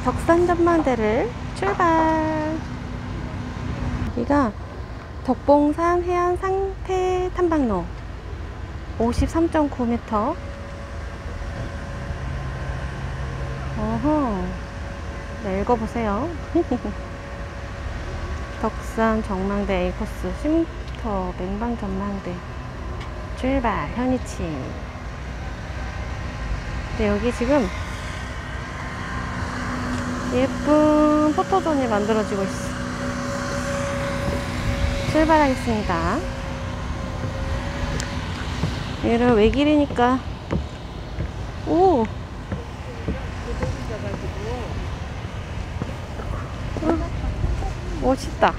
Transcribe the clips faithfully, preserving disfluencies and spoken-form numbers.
덕산 전망대를 출발. 여기가 덕봉산 해안 상태 탐방로 오십삼 점 구 미터. 어허, 네, 읽어보세요. 덕산 전망대 A 코스 십 미터 맹방 전망대 출발. 현이치. 네, 여기 지금 예쁜 포토존이 만들어지고 있어. 출발하겠습니다. 얘를 외길이니까. 오! 어, 멋있다.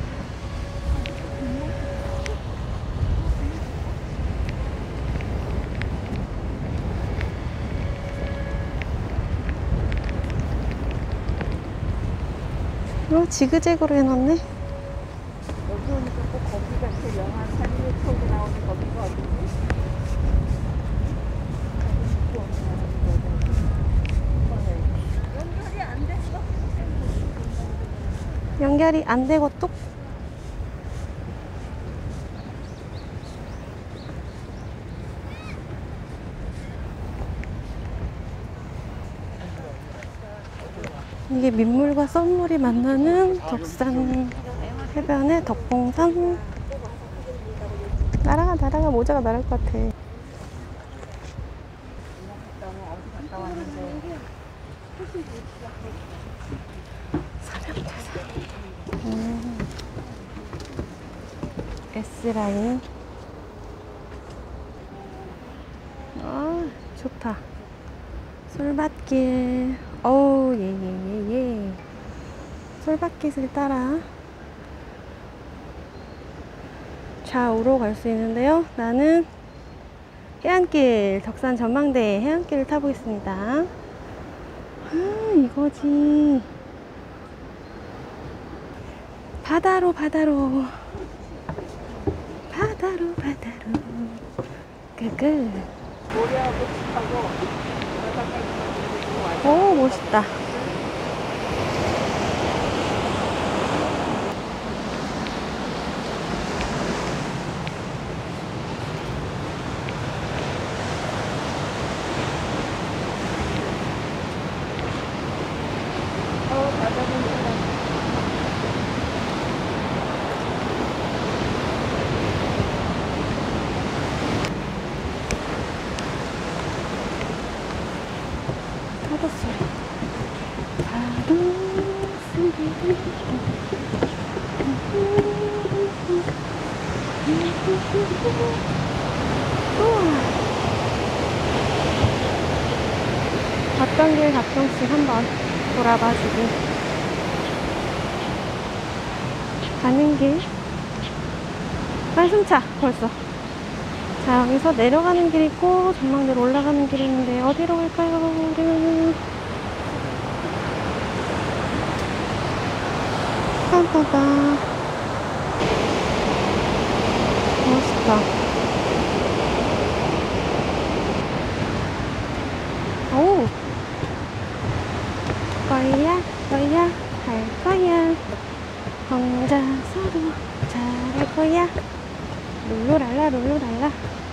어, 지그재그로 해놨네. 여기 오니까 꼭 거기가 그 영화 산리오 타고 나오는 거기가 어디지? 연결이 안 됐어. 연결이 안 되고 뚝. 이게 민물과 썰물이 만나는 덕산 해변의 덕봉산. 날아가 날아가. 모자가 날아갈 것 같아. 삼양대산. 음. S라인. 아, 좋다. 솔밭길. 어우, 예, 예, 예, 예. 솔밭길을 따라 좌우로 갈 수 있는데요. 나는 해안길, 덕산 전망대 해안길을 타고 있습니다. 아, 이거지. 바다로, 바다로. 바다로, 바다로. 끄끄. 모래하고 숲하고 바닷가. 오, 멋있다. 어, 바다는 파도 소리. 파도 소리. 갔던 길 가끔씩 한번 돌아봐주기. 가는 길. 아, 숨차 벌써. 자, 여기서 내려가는 길 있고 전망대로 올라가는 길이 있는데 어디로 갈까요? 우리는 딴딴딴. 멋있다. 오, 거야 거야 할 거야. 혼자서도 잘할 거야. 룰루랄라 룰루랄라.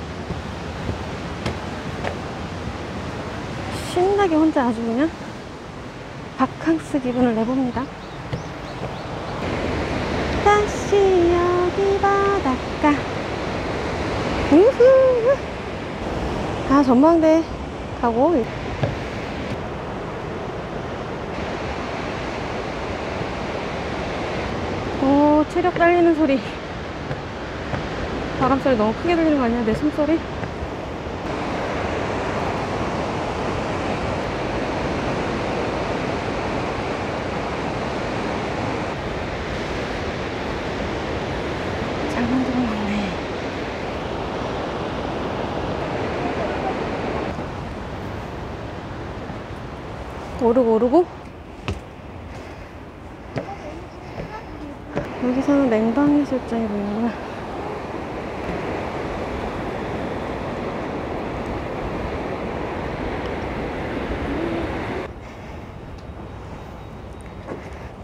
신나게 혼자 아주 그냥 바캉스 기분을 내봅니다. 다시 여기 바닷가. 우후. 아, 전망대 가고. 오, 체력 딸리는 소리. 바람 소리 너무 크게 들리는 거 아니야? 내 숨소리? 잘 만들어 놨네. 오르고 오르고. 여기서는 냉방해수욕장이 보이는구나.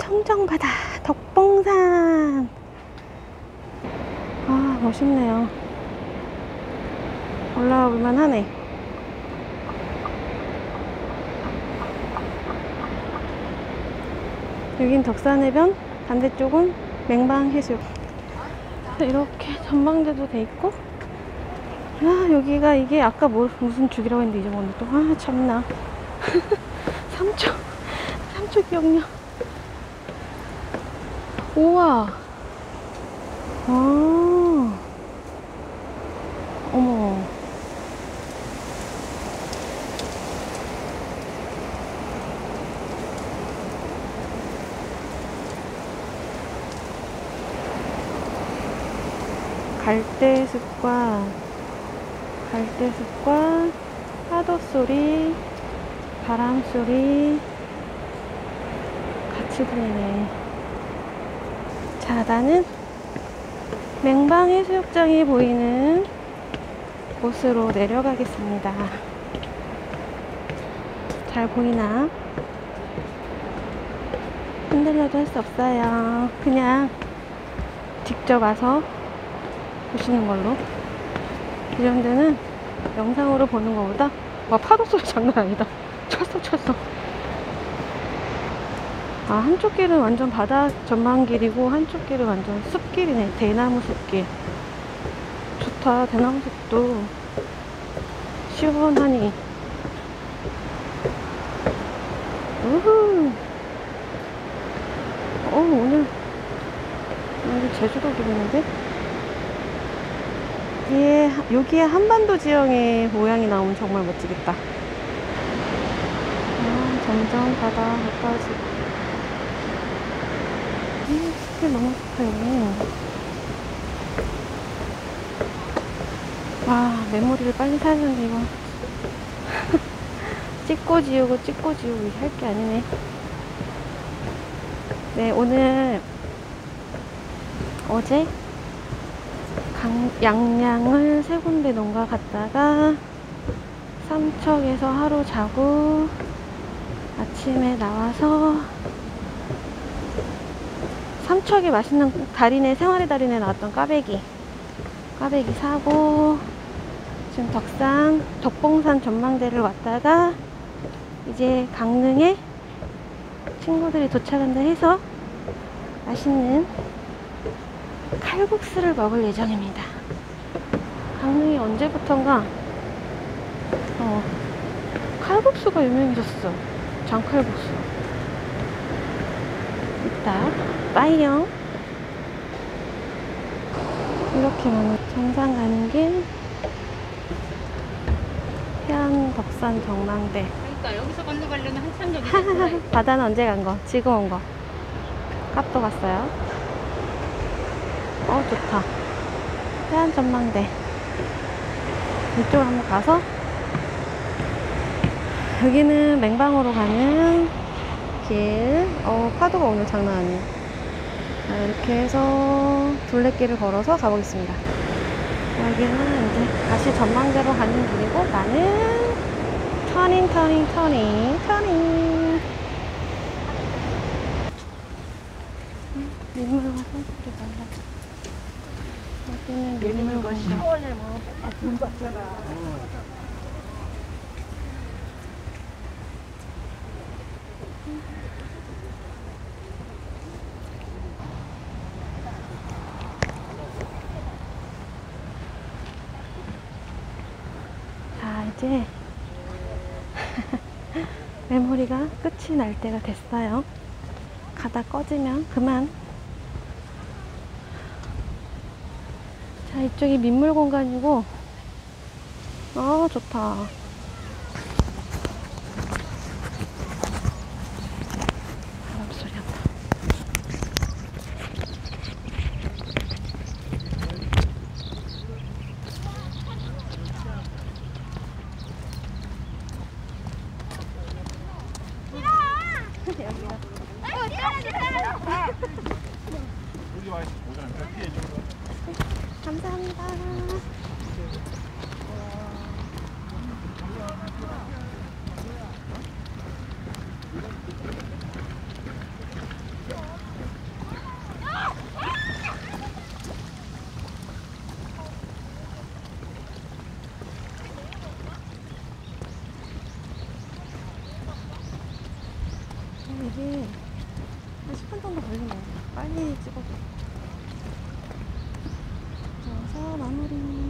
청정바다 덕봉산. 아, 멋있네요. 올라와 볼만 하네. 여긴 덕산해변, 반대쪽은 맹방해수욕. 이렇게 전망대도 돼 있고. 아, 여기가 이게 아까 뭐 무슨 죽이라고 했는데 잊어먹었네 또. 아, 참나. 삼초 삼초 기억력. 우와. 아, 어머. 갈대숲과 갈대숲과 파도 소리, 바람 소리 같이 들리네. 자, 나는 맹방해수욕장이 보이는 곳으로 내려가겠습니다. 잘 보이나? 흔들려도 할 수 없어요. 그냥 직접 와서 보시는 걸로. 이런 데는 영상으로 보는 것보다, 와, 파도 소리 장난 아니다. 쳤어 쳤어. 아, 한쪽 길은 완전 바다 전망길이고 한쪽 길은 완전 숲길이네. 대나무 숲길. 좋다. 대나무 숲도 시원하니. 우후. 어, 오늘 오늘 제주도 기분인데. 예, 여기에 한반도 지형의 모양이 나오면 정말 멋지겠다. 아, 점점 바다 가까워지고. 음, 스킬 너무 좋다, 여기. 와, 메모리를 빨리 사야 되는데, 이거. 찍고 지우고, 찍고 지우고, 할 게 아니네. 네, 오늘, 어제, 강, 양양을 세 군데 농가 갔다가 삼척에서 하루 자고 아침에 나와서 삼척에 맛있는 달인의 생활의 달인에 나왔던 꽈배기 꽈배기 사고 지금 덕산 덕봉산 전망대를 왔다가 이제 강릉에 친구들이 도착한다 해서 맛있는 칼국수를 먹을 예정입니다. 강릉이 언제부턴가 어, 칼국수가 유명해졌어. 장칼국수. 이따 빠이영. 이렇게 많은 정상 가는 길 해안 덕산 전망대. 그러니까 여기서 건너가려면 한참 여기 바다는 언제 간 거? 지금 온 거. 깝도 갔어요. 어, 좋다. 해안 전망대. 이쪽으로 한번 가서, 여기는 맹방으로 가는 길. 어, 파도가 오늘 장난 아니에요. 자, 이렇게 해서 둘레길을 걸어서 가보겠습니다. 여기는 이제 다시 전망대로 가는 길이고, 나는 터닝, 터닝, 터닝, 터닝. 민물과 손톱이 달라. 여기는 민물과 시원해. 뭐 아픈 것처럼. 자, 이제 메모리가 끝이 날 때가 됐어요. 가다 꺼지면 그만. 자, 이쪽이 민물 공간이고, 아, 좋다. 바람 소리 한다. 감사합니다. 이게 한 십 분 정도 걸리네요. 빨리 찍어도. 그래서 마무리.